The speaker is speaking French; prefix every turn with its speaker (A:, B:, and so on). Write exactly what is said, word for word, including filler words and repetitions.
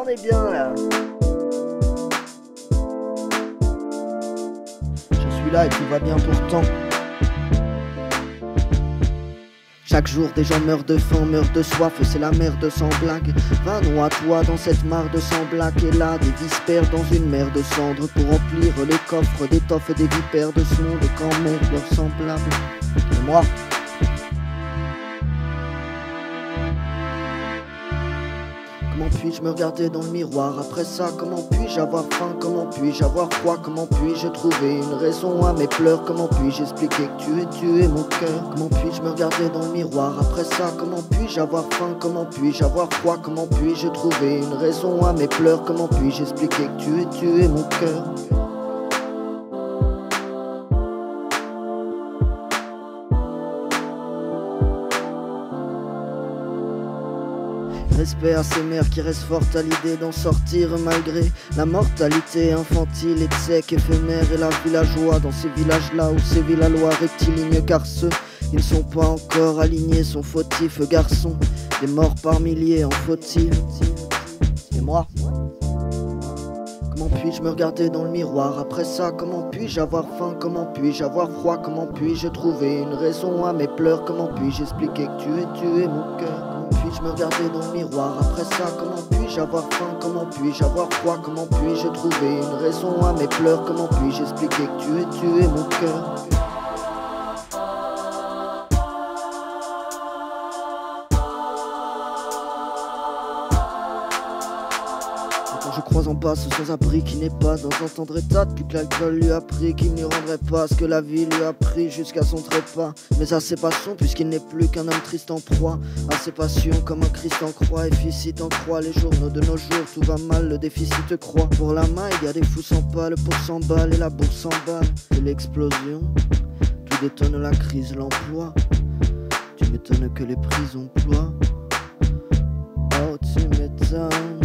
A: on est bien là. Je suis là et tout va bien pourtant. Chaque jour des gens meurent de faim, meurent de soif, c'est la merde sans blague. Va noie-toi dans cette mare de sang black. Et là des vies se perdent dans une mer de cendres pour remplir les coffres d'étoffes des vipères de ce monde quand même leurs semblables. Et moi comment puis-je me regarder dans le miroir? Après ça, comment puis-je avoir faim? Comment puis-je avoir froid? Comment puis-je trouver une raison à mes pleurs? Comment puis-je expliquer que tu es, tu es mon cœur? Comment puis-je me regarder dans le miroir? Après ça, comment puis-je avoir faim? Comment puis-je avoir froid? Comment puis-je trouver une raison à mes pleurs? Comment puis-je expliquer que tu es, tu es mon cœur? Respect à ces mères qui restent fortes à l'idée d'en sortir malgré la mortalité infantile et de sec éphémère et la villageois dans ces villages-là où ces villageois rectilignes car ceux qui ne sont pas encore alignés sont fautifs garçons, des morts par milliers en faut-il. Et moi? Comment puis-je me regarder dans le miroir? Après ça, comment puis-je avoir faim? Comment puis-je avoir froid? Comment puis-je trouver une raison à mes pleurs? Comment puis-je expliquer que tu es, tu es mon cœur? Comment puis-je me regarder dans le miroir? Après ça, comment puis-je avoir faim? Comment puis-je avoir froid? Comment puis-je trouver une raison à mes pleurs? Comment puis-je expliquer que tu es, tu es mon cœur? Je crois en passe sans abri qui n'est pas dans un tendre état depuis que l'alcool lui a pris, qu'il ne rendrait pas ce que la vie lui a pris jusqu'à son trépas. Mais à ses passions puisqu'il n'est plus qu'un homme triste en proie à ses passions comme un Christ en croix. Efficit en croix les journaux de nos jours, tout va mal, le déficit croît. Pour la main il y a des fous sans pas, le pour cent balles et la bourse s'emballe. Et l'explosion, tout détonne la crise, l'emploi. Tu m'étonnes que les prisons ploient. Oh tu m'étonnes.